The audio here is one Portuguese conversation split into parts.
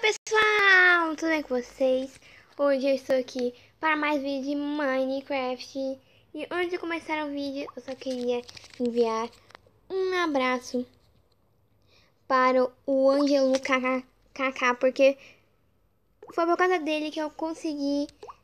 Pessoal, tudo bem com vocês? Hoje eu estou aqui para mais vídeo de Minecraft. E antes de começar o vídeo, eu só queria enviar um abraço para o Ângelo KK, porque foi por causa dele que eu consegui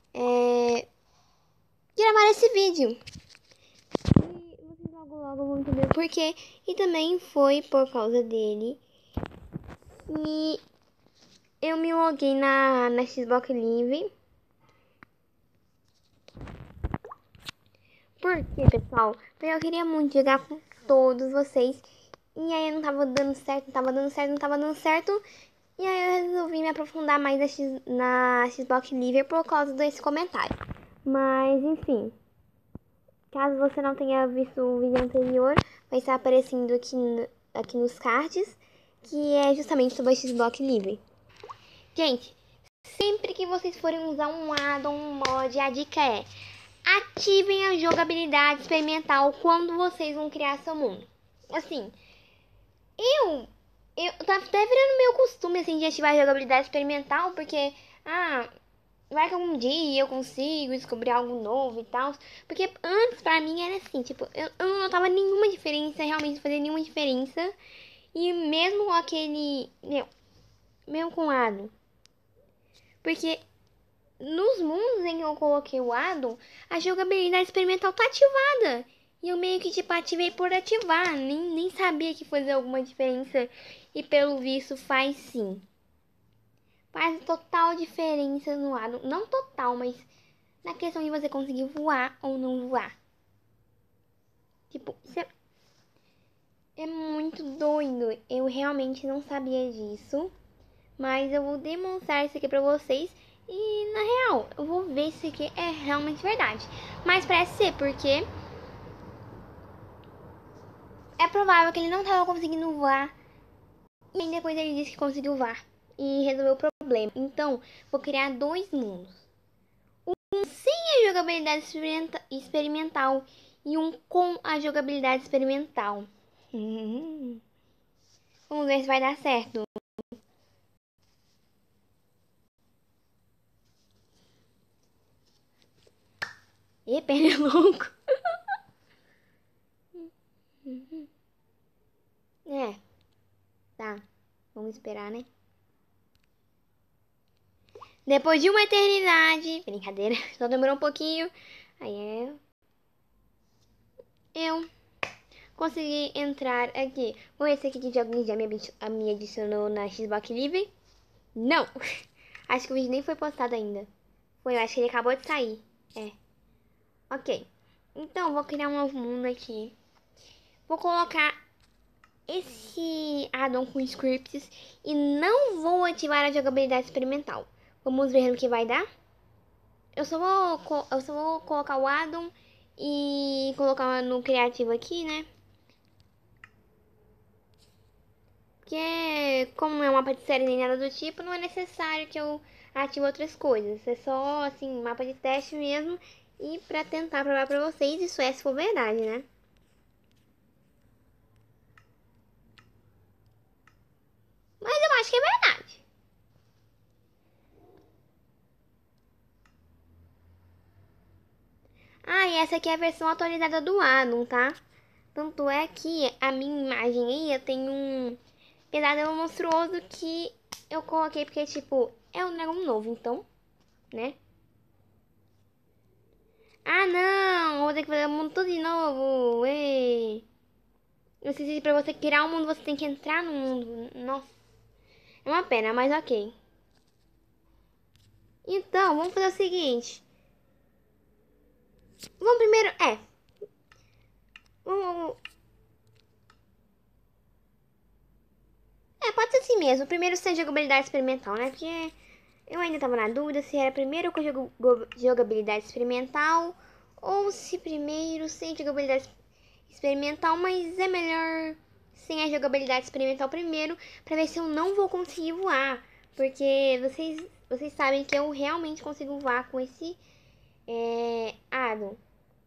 gravar esse vídeo. E vocês logo vão entender o porquê. E também foi por causa dele e eu me loguei na Xbox Live. Por quê, pessoal? Porque eu queria muito jogar com todos vocês. E aí não tava dando certo, não tava dando certo. E aí eu resolvi me aprofundar mais na Xbox Live por causa desse comentário. Mas, enfim. Caso você não tenha visto o vídeo anterior, vai estar aparecendo aqui nos cards, que é justamente sobre a Xbox Live. Gente, sempre que vocês forem usar um addon, um mod, a dica é: ativem a jogabilidade experimental quando vocês vão criar seu mundo. Assim, eu tá até virando meu costume, assim, de ativar a jogabilidade experimental, porque, vai que algum dia eu consigo descobrir algo novo e tal. Porque antes, pra mim, era assim, tipo, eu não notava nenhuma diferença, realmente não fazia nenhuma diferença. E mesmo com aquele, mesmo com o addon. Porque nos mundos em que eu coloquei o addon, a jogabilidade experimental tá ativada. E eu meio que tipo ativei por ativar. Nem sabia que fazia alguma diferença. E pelo visto faz sim. Faz total diferença no addon. Não total, mas na questão de você conseguir voar ou não voar. Tipo, é muito doido. Eu realmente não sabia disso. Mas eu vou demonstrar isso aqui pra vocês. E na real, eu vou ver se isso aqui é realmente verdade. Mas parece ser, porque é provável que ele não tava conseguindo voar. E aí depois ele disse que conseguiu voar. E resolveu o problema. Então, vou criar dois mundos. Um sem a jogabilidade experimental. E um com a jogabilidade experimental. Vamos ver se vai dar certo. Ih, pera louco. É, tá. Vamos esperar, né? Depois de uma eternidade. Brincadeira, só demorou um pouquinho. Aí eu consegui entrar aqui. Vamos ver se aqui de alguém já me adicionou na Xbox Live. Não! Acho que o vídeo nem foi postado ainda. Foi, eu acho que ele acabou de sair. É. Ok. Então, vou criar um novo mundo aqui. Vou colocar esse addon com scripts e não vou ativar a jogabilidade experimental. Vamos ver no que vai dar. Eu só vou colocar o addon e colocar no criativo aqui, né? Porque como é um mapa de série nem nada do tipo, não é necessário que eu ative outras coisas. É só, assim, mapa de teste mesmo. E pra tentar provar pra vocês, isso é se for verdade, né? Mas eu acho que é verdade. Ah, e essa aqui é a versão atualizada do addon, tá? Tanto é que a minha imagem aí tem um pesadelo monstruoso que eu coloquei porque, tipo, é um dragão novo, então, né? Ah, não! Vou ter que fazer o mundo tudo de novo! Ei! Eu sei que pra você criar um mundo, você tem que entrar no mundo. Nossa, é uma pena, mas ok. Então, vamos fazer o seguinte. Vamos primeiro... Vamos... Pode ser assim mesmo. Primeiro sem jogabilidade experimental, né? Porque eu ainda tava na dúvida se era primeiro com jogabilidade experimental ou se primeiro sem jogabilidade experimental, mas é melhor sem a jogabilidade experimental primeiro, pra ver se eu não vou conseguir voar. Porque vocês sabem que eu realmente consigo voar com esse addon.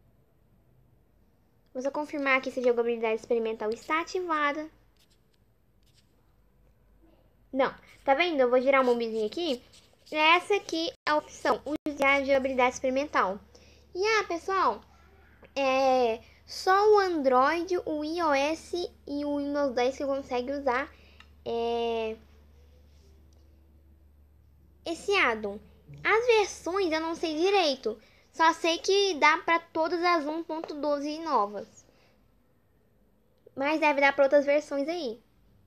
Vou só confirmar que se a jogabilidade experimental está ativada. Não, tá vendo? Eu vou girar o mobizinho aqui. Essa aqui é a opção, usar a jogabilidade experimental. E pessoal, só o Android, o iOS e o Windows 10 que consegue usar esse addon. As versões eu não sei direito, só sei que dá para todas as 1.12 novas. Mas deve dar para outras versões aí.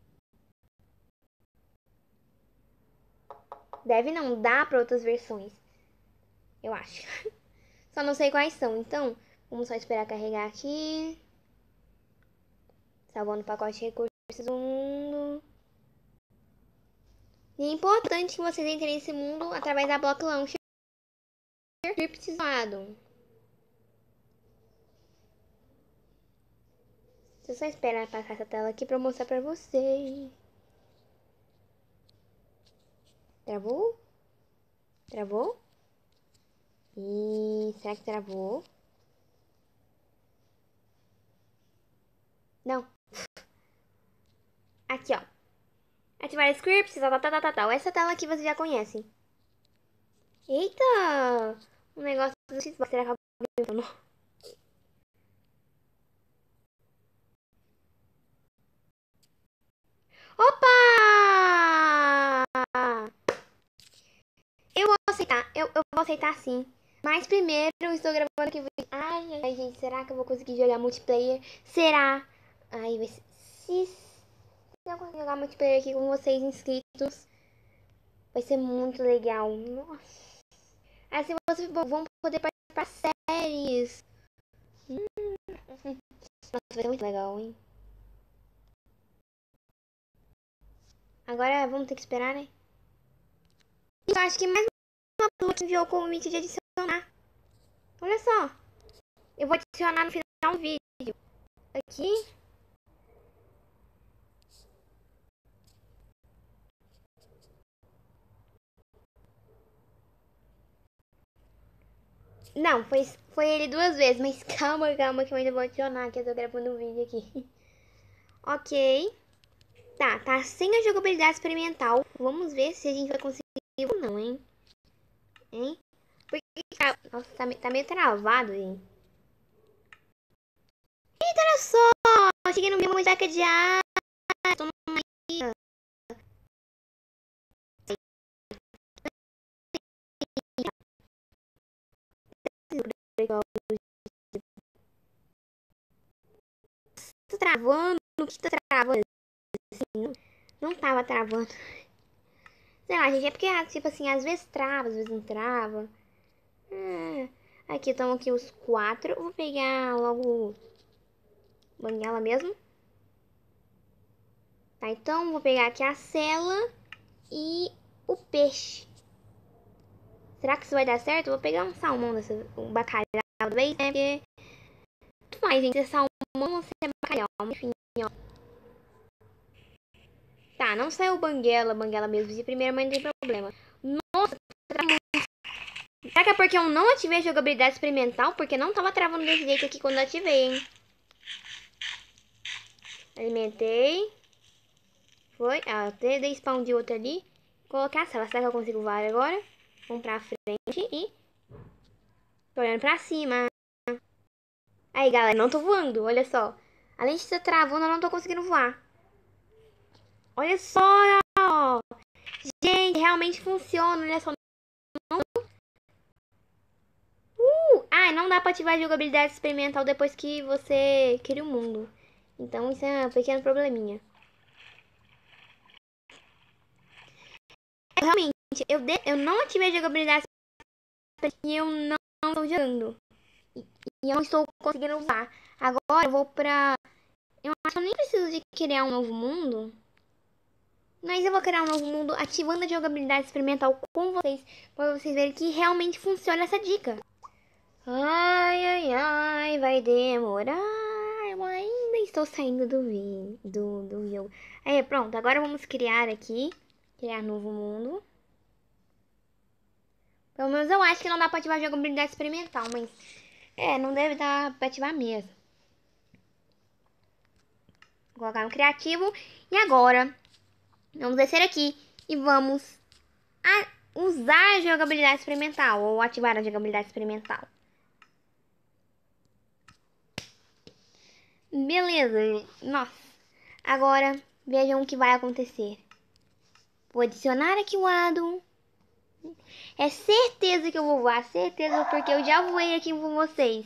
Deve não, dá para outras versões. Eu acho. Só não sei quais são. Então, vamos só esperar carregar aqui. Salvando o pacote de recursos do mundo. E é importante que vocês entrem nesse mundo através da Block Launcher Scripts addon. Deixa eu só esperar passar essa tela aqui para mostrar para vocês. Travou? Travou? E será que travou? Não. Aqui, ó. Ativar scripts, tal. Essa tela aqui vocês já conhecem. Eita! Um negócio do Xbox. Será que alguém não? Opa! Eu vou aceitar. Eu vou aceitar sim. Mas primeiro eu estou gravando aqui. Ai, gente, será que eu vou conseguir jogar multiplayer? Será? Ai, vai ser... Se eu conseguir jogar multiplayer aqui com vocês inscritos, vai ser muito legal. Nossa. Assim vocês vão poder participar de séries. Nossa, vai ser muito legal, hein? Agora vamos ter que esperar, né? Eu acho que mais uma pessoa que enviou o convite de adicionar. Olha só. Eu vou adicionar no final do vídeo. Aqui. Não, foi ele 2 vezes, mas calma que eu ainda vou adicionar, que eu tô gravando um vídeo aqui. Ok. Tá sem a jogabilidade experimental. Vamos ver se a gente vai conseguir ou não, hein? Porque, nossa, tá meio travado, hein? Eita, olha só! Cheguei no meu jaca de ar. Tô numa ilha. Tô travando? O que tá travando? Assim, não tava travando. Sei lá, gente, é porque, tipo assim, às vezes trava, às vezes não trava. Aqui estão aqui os 4. Vou pegar logo banguela mesmo. Tá, então vou pegar aqui a cela e o peixe. Será que isso vai dar certo? Eu vou pegar um salmão, um bacalhau da vez, né? Porque tudo mais, gente, se é salmão ou se é bacalhau, enfim, ó. Tá, não saiu banguela mesmo de primeira, mas não tem problema. Nossa, tá muito... Será que é porque eu não ativei a jogabilidade experimental? Porque não tava travando desse jeito aqui quando eu ativei, hein? Alimentei. Foi. Até dei spawn de outro ali. Colocar a cela. Será que eu consigo voar agora? Vamos pra frente e... Tô olhando pra cima. Aí, galera, não tô voando. Olha só. Além de estar travando, eu não tô conseguindo voar. Olha só. Gente, realmente funciona. Olha só. Não dá pra ativar a jogabilidade experimental depois que você cria o mundo. Então, isso é um pequeno probleminha. Realmente, eu não ativei a jogabilidade e eu não estou jogando. E eu não estou conseguindo usar. Agora eu vou pra... Eu acho que eu nem preciso de criar um novo mundo. Mas eu vou criar um novo mundo ativando a jogabilidade experimental com vocês. Pra vocês verem que realmente funciona essa dica. Ai, vai demorar. Eu ainda estou saindo do jogo. Aí, pronto. Agora vamos criar aqui. Criar novo mundo. Pelo menos eu acho que não dá pra ativar a jogabilidade experimental, mas... não deve dar pra ativar mesmo. Vou colocar no criativo. E agora, Vamos descer aqui e vamos usar a jogabilidade experimental ou ativar a jogabilidade experimental. Beleza, nossa. Agora vejam o que vai acontecer. Vou adicionar aqui o addon. É certeza que eu vou voar, certeza, porque eu já voei aqui com vocês.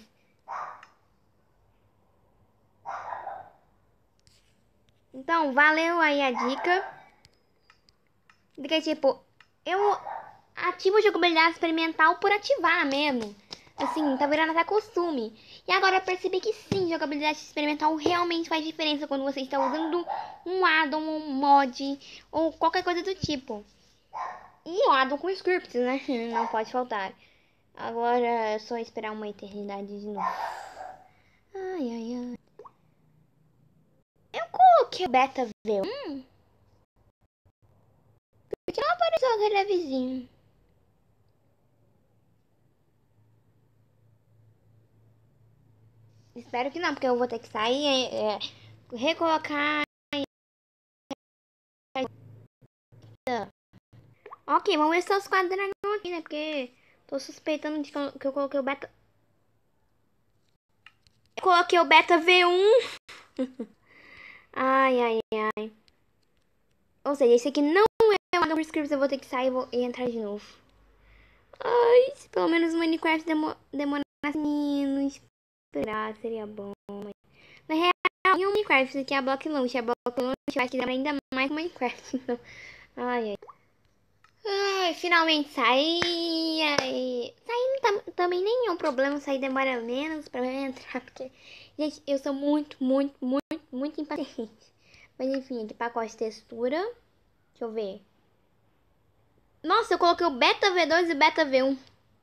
Então, valeu aí a dica. Porque, tipo, eu ativo a jogabilidade experimental por ativar mesmo. Assim, tá virando até costume. E agora eu percebi que sim, jogabilidade experimental realmente faz diferença quando você está usando um addon, um mod ou qualquer coisa do tipo. E o addon com scripts, né? Não pode faltar. Agora é só esperar uma eternidade de novo. Ai, ai, ai. Eu coloquei o beta V1. Por que não apareceu aquele avisinho? Espero que não, porque eu vou ter que sair, recolocar. Ok, vamos ver se tá os quatro dragões aqui, né? Porque tô suspeitando de que eu coloquei o beta. Eu coloquei o beta V1. Ai, ai, ai. Ou seja, esse aqui não é uma script, eu vou ter que sair e entrar de novo. Ai, se pelo menos o Minecraft demorasse menos esperar, seria bom. Na real, em um Minecraft, isso aqui é a Block Launch. A Block Launch vai que demora ainda mais que o Minecraft. Então, ai, ai. Ai, finalmente saí. Sair também nem é um problema. Sair demora menos pra eu entrar. Porque, gente, eu sou muito impaciente. Mas enfim, aqui pacote de textura. Deixa eu ver. Nossa, eu coloquei o Beta V2 e o Beta V1.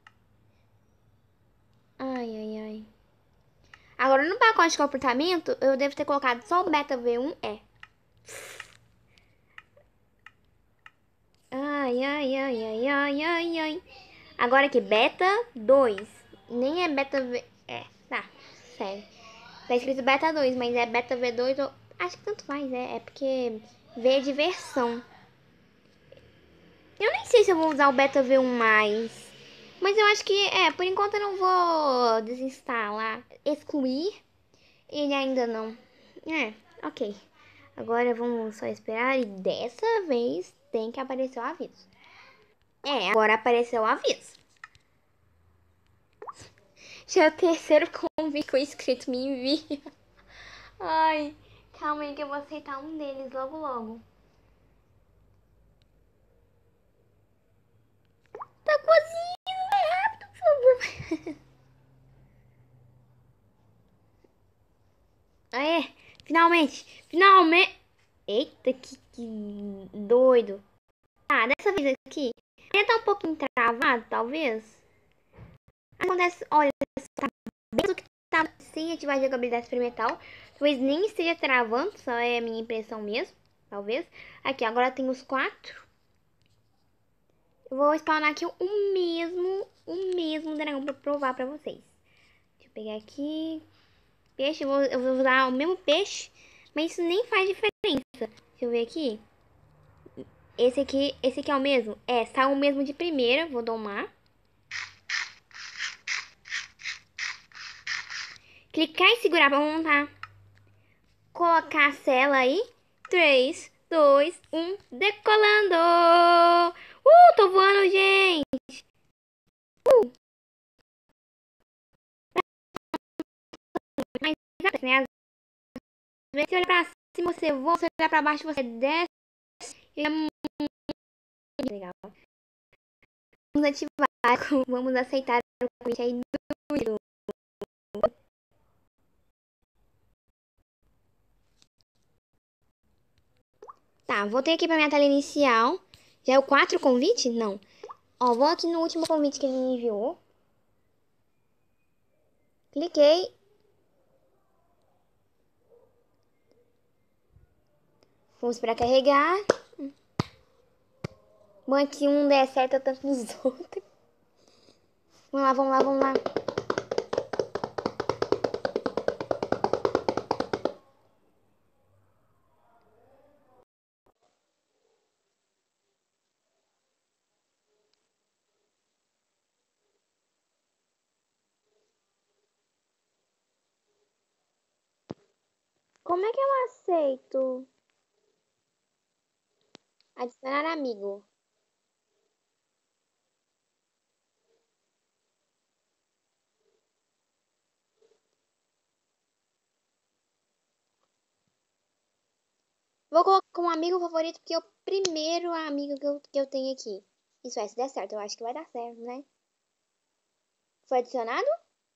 Ai, ai, ai. Agora no pacote de comportamento, eu devo ter colocado só o Beta V1. Ai, ai, ai, ai, ai, ai, ai. Agora aqui, Beta 2. Nem é Beta V... tá, sério. Tá escrito Beta 2, mas é Beta V2 ou... Acho que tanto faz, é porque V é de versão. Eu nem sei se eu vou usar o Beta V1 mais. Mas eu acho que, por enquanto eu não vou desinstalar, excluir ele ainda não. Ok. Agora vamos só esperar e dessa vez tem que aparecer o aviso. Agora apareceu o aviso. Já é o terceiro convite que o inscrito me envia. Ai, calma aí que eu vou aceitar um deles logo logo. Tá cozinhando, vai rápido, por favor. Finalmente, finalmente. Eita, que doido. Dessa vez aqui, ainda tá um pouquinho travado, talvez. Acontece, olha, tá bem do que tá sem ativar a jogabilidade experimental. Talvez nem esteja travando, só é a minha impressão mesmo, talvez. Aqui, agora tem os quatro. Eu vou spawnar aqui o mesmo dragão pra provar pra vocês. Deixa eu pegar aqui. Peixe, eu vou usar o mesmo peixe, mas isso nem faz diferença. Deixa eu ver aqui. Esse aqui é o mesmo? Sai o mesmo de primeira, vou domar. Clicar e segurar pra montar. Colocar a cela aí. 3, 2, 1, decolando! Tô voando, gente! Mas, né? Às vezes você olha pra cima, você voa, você olha pra baixo, você desce. E é muito legal. Vamos ativar, vamos aceitar o convite aí do... Tá, voltei aqui pra minha tela inicial. Já é o 4 convite? Não. Ó, vou aqui no último convite que ele me enviou. Cliquei. Vamos para carregar. Bom, que um der certo tanto nos outros. Vamos lá, vamos lá, vamos lá. Como é que eu aceito? Adicionar amigo. Vou colocar como amigo favorito porque é o primeiro amigo que eu tenho aqui. Isso é, se der certo, eu acho que vai dar certo, né? Foi adicionado?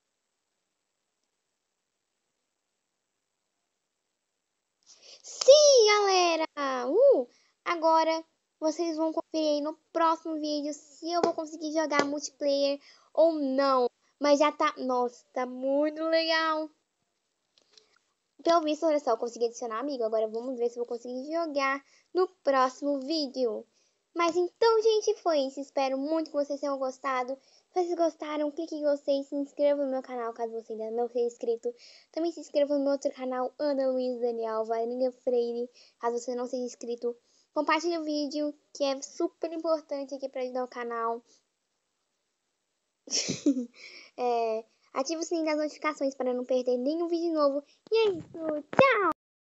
Sim, galera! Agora vocês vão conferir aí no próximo vídeo se eu vou conseguir jogar multiplayer ou não. Mas já tá... Nossa, tá muito legal. Pelo visto, olha só, eu consegui adicionar amigo. Agora vamos ver se eu vou conseguir jogar no próximo vídeo. Mas então, gente, foi isso. Espero muito que vocês tenham gostado. Se vocês gostaram, clique em gostei e se inscreva no meu canal, caso você ainda não seja inscrito. Também se inscreva no meu outro canal, Ana Luiz Daniel Varinga Freire, caso você não seja inscrito. Compartilhe o vídeo, que é super importante aqui para ajudar o canal. Ative o sininho das notificações para não perder nenhum vídeo novo. E é isso, tchau!